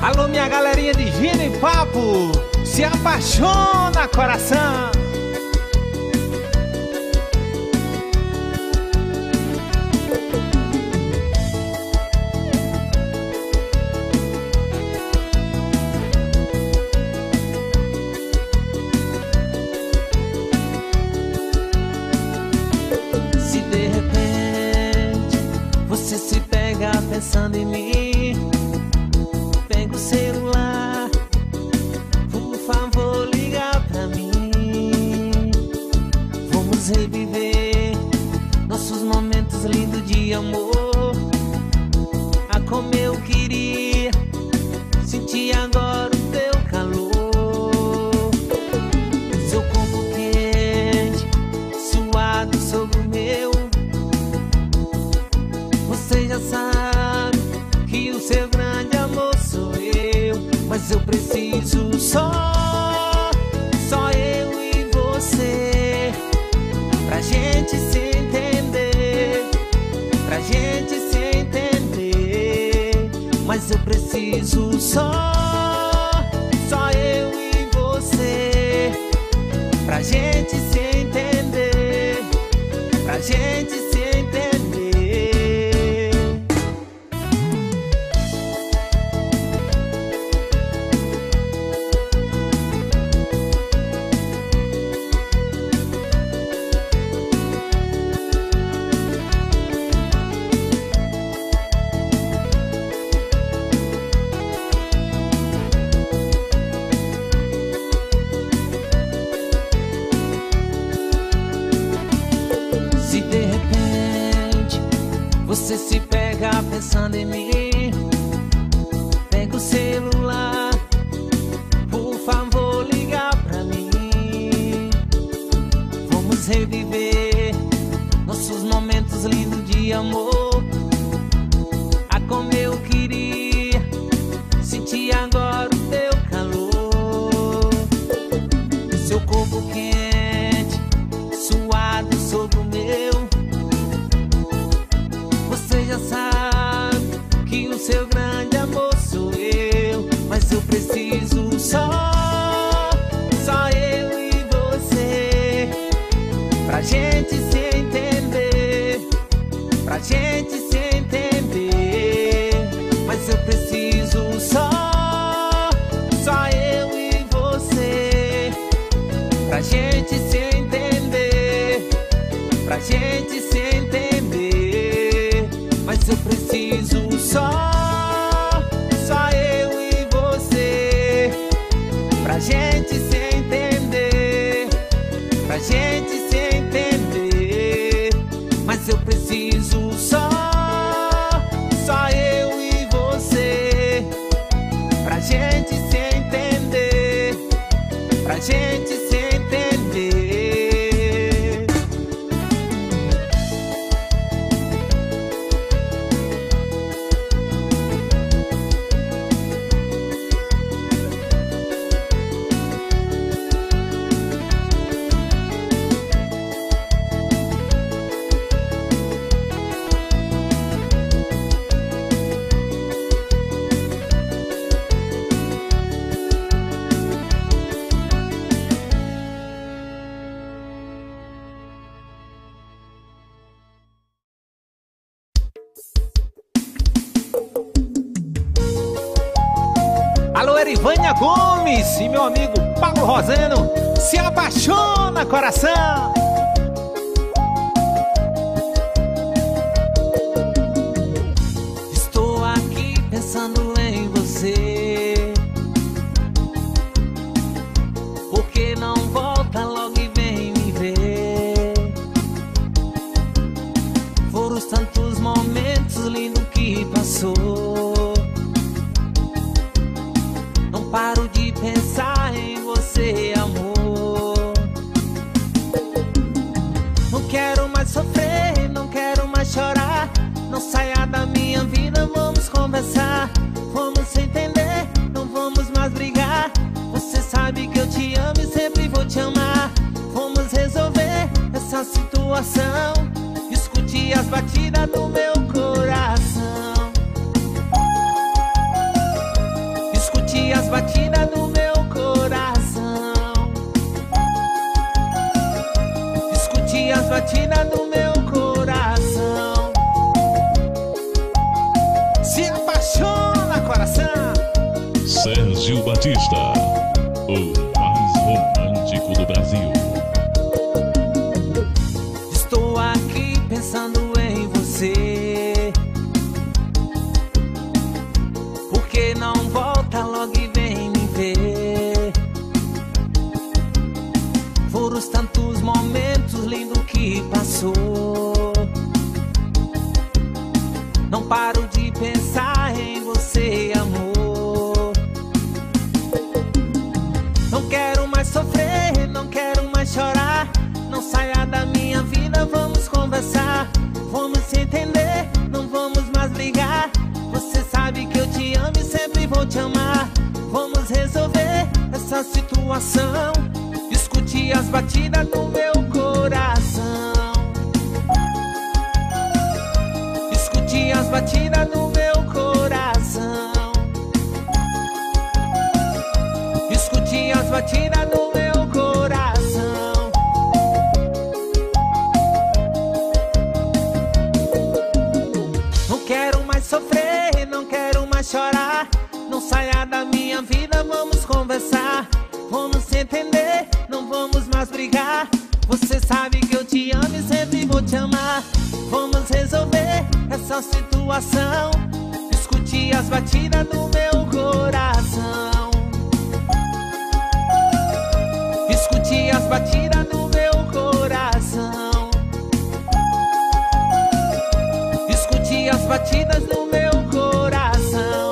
Alô, minha galerinha de Gino e Papo, se apaixona, coração. Se de repente você se pega pensando em mim, pega o celular, por favor liga pra mim. Vamos reviver nossos momentos lindos de amor. Ah, como eu queria sentir agora o teu calor, seu corpo quente, suado sobre o meu. Você já sabe que o seu grande amor sou eu, mas eu preciso só eu e você, pra gente se entender, pra gente se entender. Mas eu preciso só eu e você, pra gente se entender, pra gente se entender. Se de repente você se pega pensando em mim, pega o celular, por favor liga pra mim. Vamos reviver nossos momentos lindos de amor. Ah, como eu queria sentir agora o teu calor, seu corpo quente, suado sobre o meu. Você já sabe que o seu grande amor sou eu, mas eu preciso só eu e você, pra gente se entender, pra gente se entender. Mas eu preciso só eu e você, pra gente se entender, pra gente se entender. Mas eu preciso só eu e você, pra gente se entender, pra gente se entender. Mas eu preciso só eu e você, pra gente se entender, pra gente se entender. Alô, Erivânia Gomes e meu amigo Paulo Roseno, se apaixona, coração. Estou aqui pensando em você, por que não volta logo e vem me ver? Foram os tantos momentos lindos que passou, não paro de pensar em você, amor. Não quero mais sofrer, não quero mais chorar. Não saia da minha vida, vamos conversar, vamos se entender, não vamos mais brigar. Você sabe que eu te amo e sempre vou te amar. Vamos resolver essa situação, escute as batidas do meu coração. Batista, o mais romântico do Brasil. Estou aqui pensando em você. Por que não volta logo e vem me ver? Foram os tantos momentos lindos que passou. Não paro de pensar em você, amor. Não quero mais sofrer, não quero mais chorar. Não saia da minha vida, vamos conversar. Vamos se entender, não vamos mais brigar. Você sabe que eu te amo e sempre vou te amar. Vamos resolver essa situação. Discutir as batidas do meu coração. Discutir as batidas do meu coração. Discutir as batidas do meu coração. Não quero mais sofrer, não quero mais chorar. Não saia da minha vida, vamos conversar. Vamos se entender, não vamos mais brigar. Você sabe que eu te amo e sempre vou te amar. Vamos resolver essa situação. Discutir as batidas do meu coração. Discutir as batidas do meu coração. Discutir as batidas do meu coração.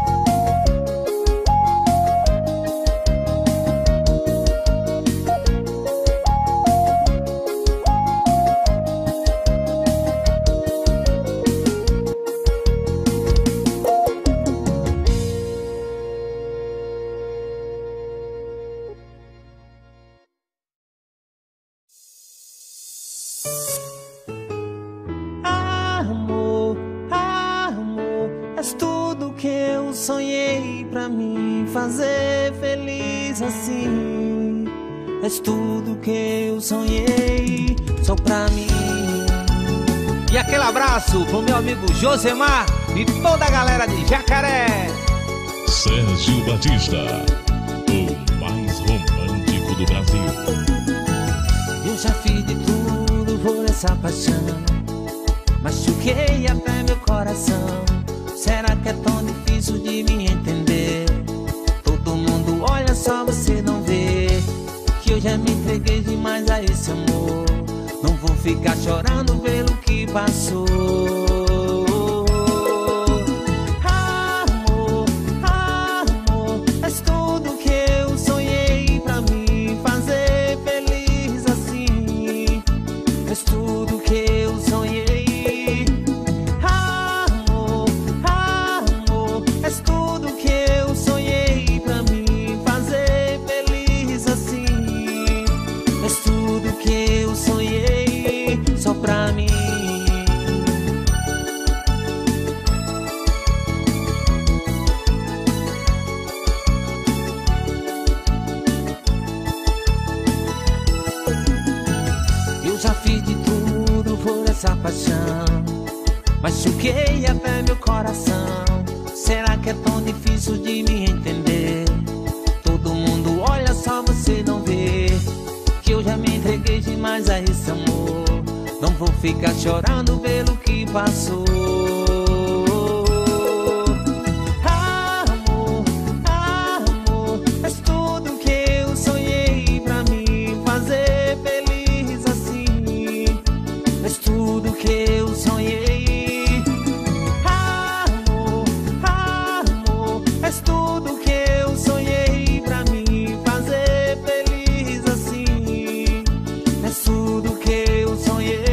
Amor, amor, és tudo que eu sonhei pra me fazer feliz assim. És tudo que eu sonhei só pra mim. E aquele abraço pro meu amigo Josemar e toda a galera de Jacaré. Sérgio Batista, o mais romântico do Brasil. Eu já fiz de tudo por essa paixão. Machuquei até meu coração. Será que é tão difícil de me entender? Todo mundo olha, só você não vê que eu já me entreguei demais a esse amor. Não vou ficar chorando pelo que passou. Amor, amor, és tudo que eu sonhei pra me fazer feliz assim. És tudo que eu sonhei. Amor, amor, és tudo que eu sonhei pra me fazer feliz assim. És tudo que eu sonhei só pra mim. Eu já fiz de tudo por essa paixão. Machuquei até meu coração. Será que é tão difícil de me entender? Todo mundo olha, só você não vê que eu já me entreguei demais a esse amor. Não vou ficar chorando pelo que passou. Amor, amor, és tudo que eu sonhei pra me fazer feliz assim. És tudo que eu sonhei. Amor, amor, és tudo que eu sonhei pra me fazer feliz assim. És tudo que eu sonhei.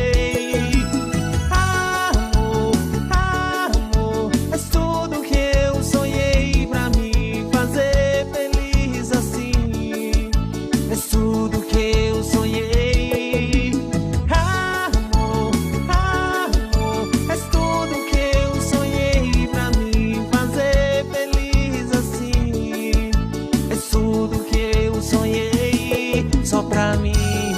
Amor, amor, és tudo que eu sonhei pra me fazer feliz assim. És tudo que eu sonhei. Amor, amor, és tudo que eu sonhei pra me fazer feliz assim. És tudo que eu sonhei só pra mim.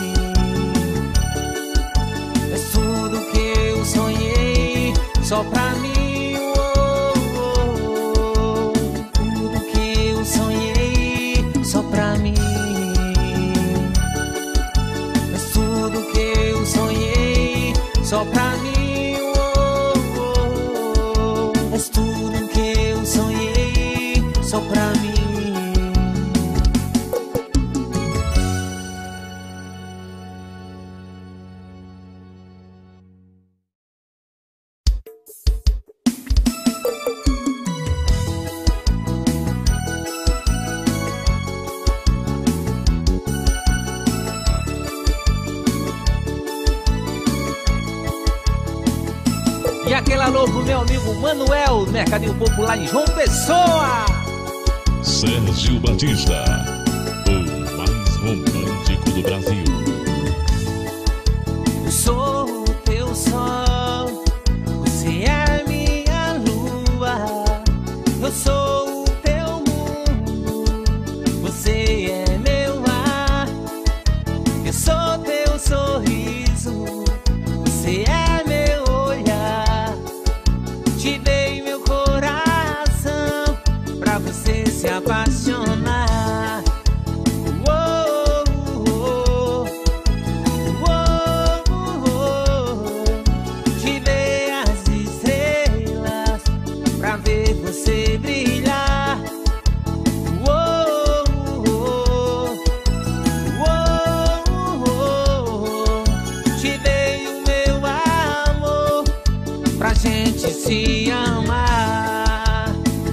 És tudo que eu sonhei só pra mim. Oh, oh, oh. Tudo que eu sonhei aquele alô pro meu amigo Manuel, Mercadinho Popular em João Pessoa. Sérgio Batista, o mais romântico do Brasil. Eu sou o teu sol, você é minha lua. Eu sou o teu mundo, você é meu ar. Eu sou teu sorriso, você é meu olhar. Te dei meu coração pra você se apaixonar. Te dei as estrelas pra ver você brilhar. Te dei o meu amor pra gente se amar.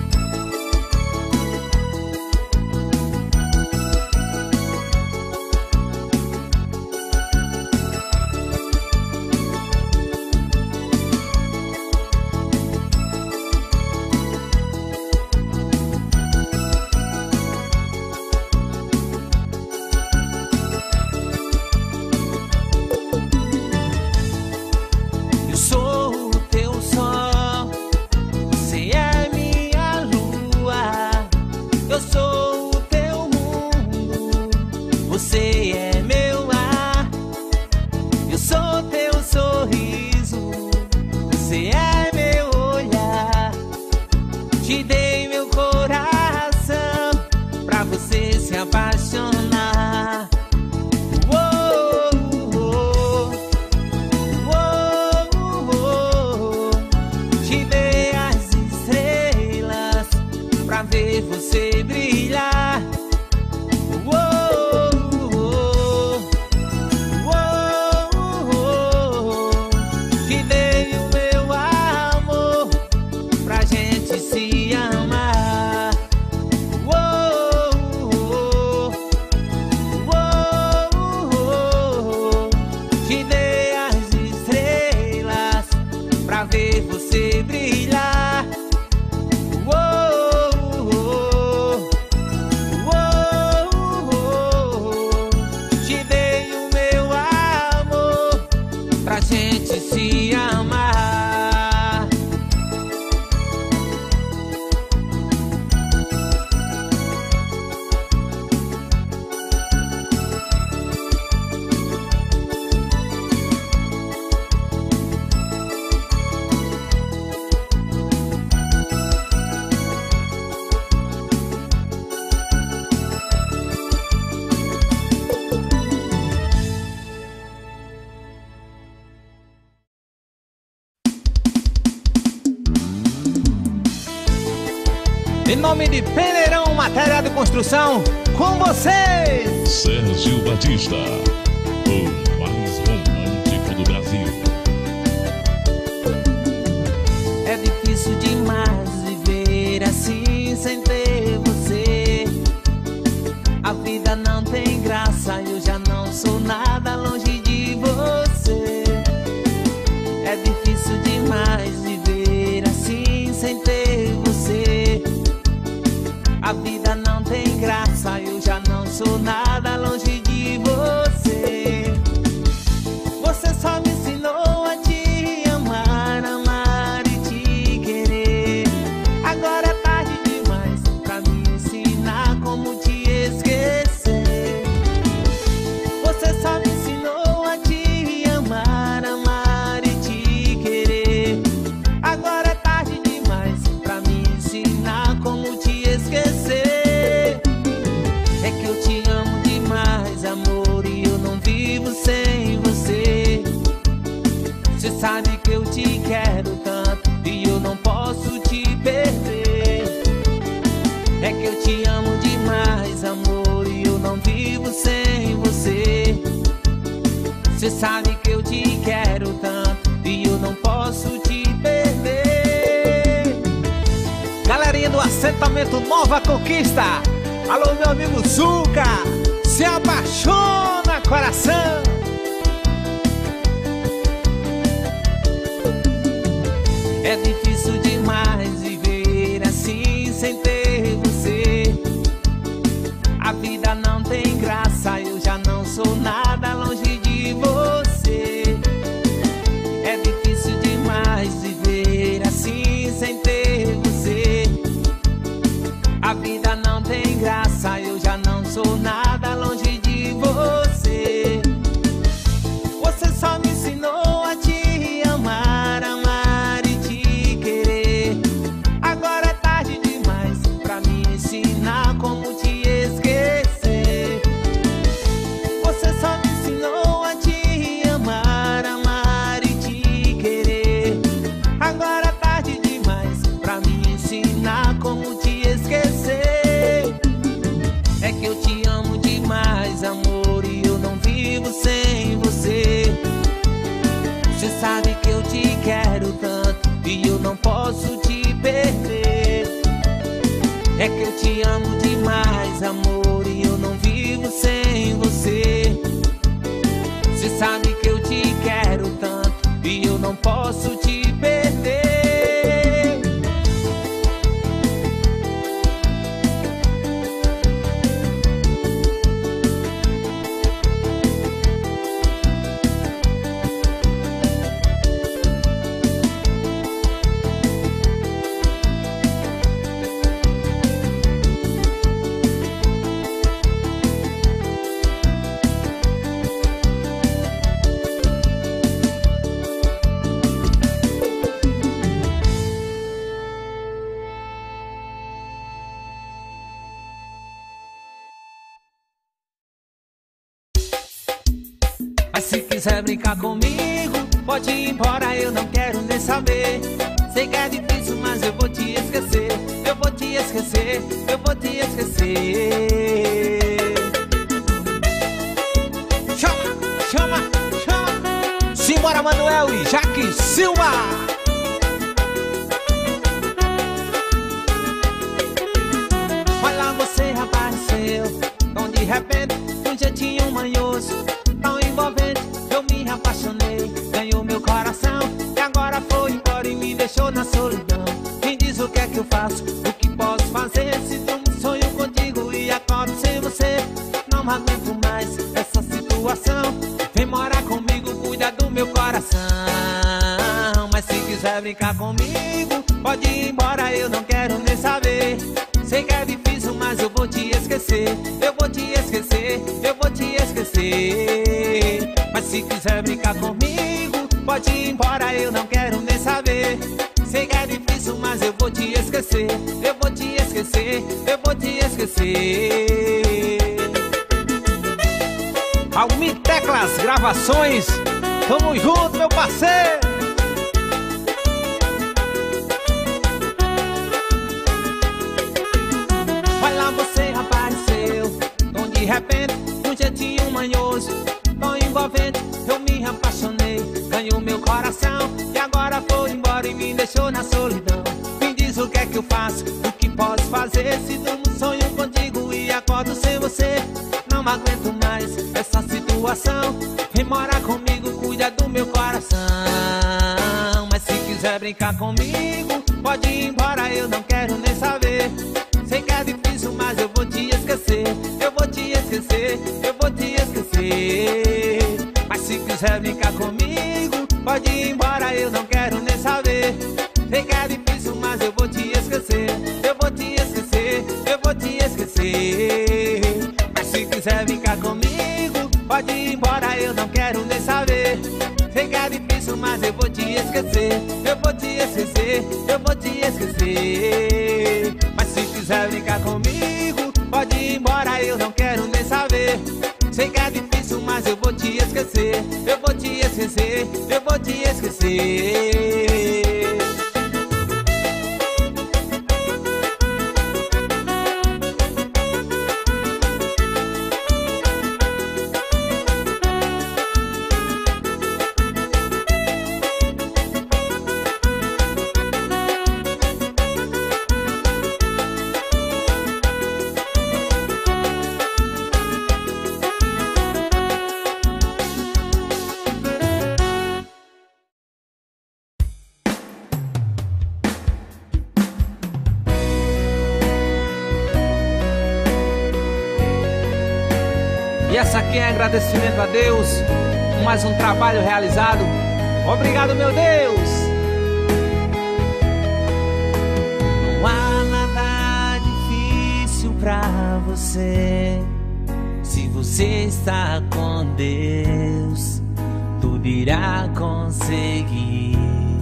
Eu sou o teu sol, você é minha lua. Eu sou o teu mundo, você é meu ar. Eu sou teu sorriso, você é meu olhar. Te dei meu coração pra você se apaixonar. Te dei as estrelas pra ver você brilhar. Te dei o meu amor pra gente se amar. Te dei as estrelas pra ver você brilhar. Te dei o meu amor pra gente se amar. Em nome de Peneirão Material de Construção, com vocês, Sérgio Batista, o mais romântico do Brasil. É difícil demais viver assim sem ter você. A vida não tem graça, eu já não sou nada longe de você. É difícil demais viver assim sem ter você. A vida não tem graça, eu já não sou nada longe de você. Você só me ensinou a te amar, amar e te querer. Agora é tarde demais pra me ensinar como te esquecer. Você só me ensinou a te amar, amar e te querer. Agora é tarde demais pra me ensinar como te esquecer. É que eu te amo demais, amor, e eu não vivo sem você. Você sabe que eu te quero tanto e eu não posso te perder. É que eu te amo demais, amor, e eu não vivo sem você. Você sabe que eu te quero tanto e eu não posso te perder. galerinha do assentamento Nova Conquista. Alô, meu amigo Zuca, se apaixona, coração. É difícil demais viver assim sem ter você. A vida não tem graça, eu já não sou nada longe de você. É difícil demais viver assim sem ter você. A vida não tem graça, eu já não sou nada longe de você. Você só me ensinou a te amar, amar e te querer. Agora é tarde demais pra me ensinar como te esquecer. Você só me ensinou a te amar, amar e te querer. Agora é tarde demais pra me ensinar como te esquecer. É que eu te amo demais, amor, e eu não vivo sem você. Você sabe que eu te quero tanto e eu não posso te perder. É que eu te amo demais, amor, e eu não vivo sem você. Você sabe que eu te quero tanto e eu não posso te perder. Mas se quiser brincar comigo, pode ir embora, eu não quero nem saber. Sei que é difícil, mas eu vou te esquecer. Eu vou te esquecer, eu vou te esquecer. Chama, chama, chama. Simbora, Manuel e Jaque Silva. Olha lá, você apareceu tão de repente, um jeitinho manhoso, tão envolvente. Eu me apaixonei, ganhou meu coração e agora foi embora e me deixou na solidão. Me diz o que é que eu faço, o que posso fazer, se tenho um sonho contigo e acordo sem você. Não aguento mais essa situação, vem morar comigo, cuida do meu coração. Mas se quiser brincar comigo, pode ir embora, eu não quero nem saber. Sei que é difícil, mas eu vou te esquecer. Eu vou te esquecer, eu vou te esquecer. Mas se quiser brincar comigo, pode ir embora, eu não quero nem saber. Sei que é difícil, mas eu vou te esquecer. Eu vou te esquecer, eu vou te esquecer. Almi Teclas Gravações, tamo junto, meu parceiro. Olha lá, você apareceu tão de repente, um jeitinho manhoso, tão envolvente. Eu me apaixonei, ganhou meu coração e agora foi embora e me deixou na solidão. Me diz o que é que eu faço, o que posso fazer, se durmo um sonho contigo e acordo sem você. Não aguento mais essa situação, vem morar comigo, cuida do meu coração. Mas se quiser brincar comigo, pode ir embora, eu não quero nem saber. Sei que é difícil, mas eu vou te esquecer. Eu vou te esquecer, eu vou te esquecer. Mas se quiser brincar comigo, pode ir embora, eu não quero nem saber. Sei que é difícil, mas eu vou te esquecer. Eu vou te esquecer, eu vou te esquecer. Mas se quiser brincar comigo, pode ir embora, eu não quero nem saber. Sei que é difícil, mas eu vou te esquecer. Eu vou te esquecer, eu vou te esquecer. Mas se quiser brincar comigo, pode ir embora, eu não quero nem saber. Sei que é difícil, mas eu vou te esquecer. Eu vou te esquecer, eu vou te esquecer. E essa aqui é agradecimento a Deus por mais um trabalho realizado. Obrigado, meu Deus. Não há nada difícil pra você. Se você está com Deus, tudo irá conseguir.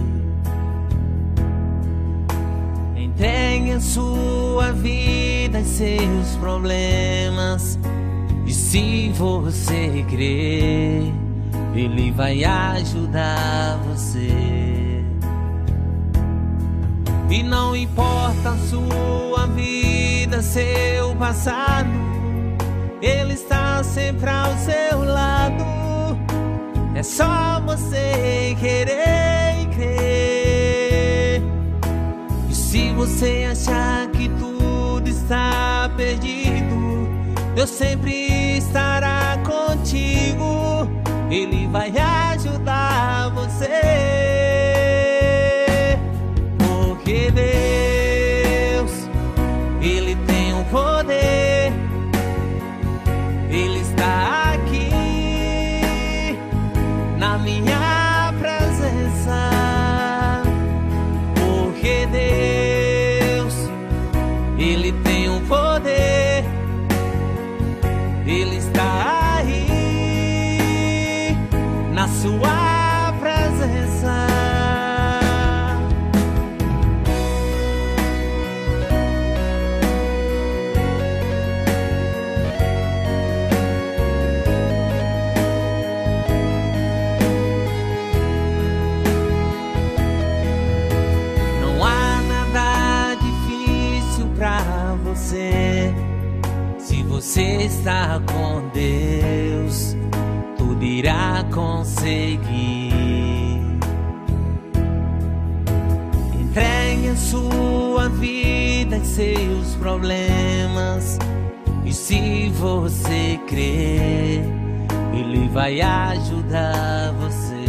Entregue a sua vida e seus problemas, e se você crer, Ele vai ajudar você. E não importa a sua vida, seu passado, Ele está sempre ao seu lado. É só você querer e crer. E se você achar que tudo está perdido, Deus sempre estará contigo. Ele vai ajudar você. Porque Deus, Ele tem o poder. Ele está aqui na minha presença. Porque Deus, Ele tem o poder. Ele está aí na sua presença. Não há nada difícil pra você. Se você está com Deus, tudo irá conseguir. Entregue a sua vida e seus problemas, e se você crer, Ele vai ajudar você.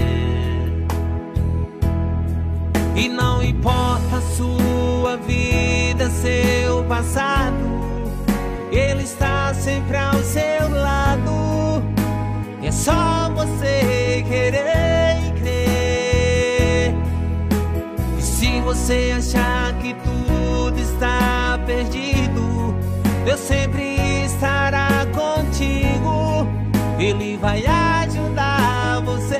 E não importa a sua vida, seu passado, Ele está sempre ao seu lado. É só você querer e crer. E se você achar que tudo está perdido, Deus sempre estará contigo. Ele vai ajudar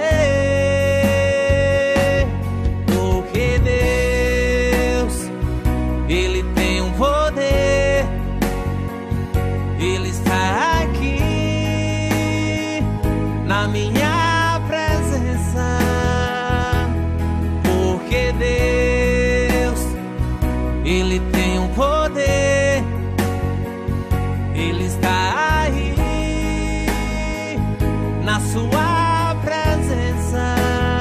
você. Porque Deus, Ele tem um poder. Ele está aqui na minha presença. Porque Deus, Ele tem um poder. Ele está aí na sua presença.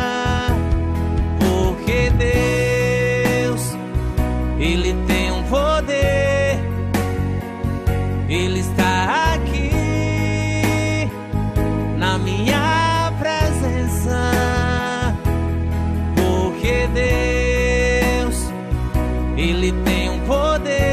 Porque Deus, Ele tem um poder. Ele está aqui na minha presença. Porque Deus, Ele tem um poder.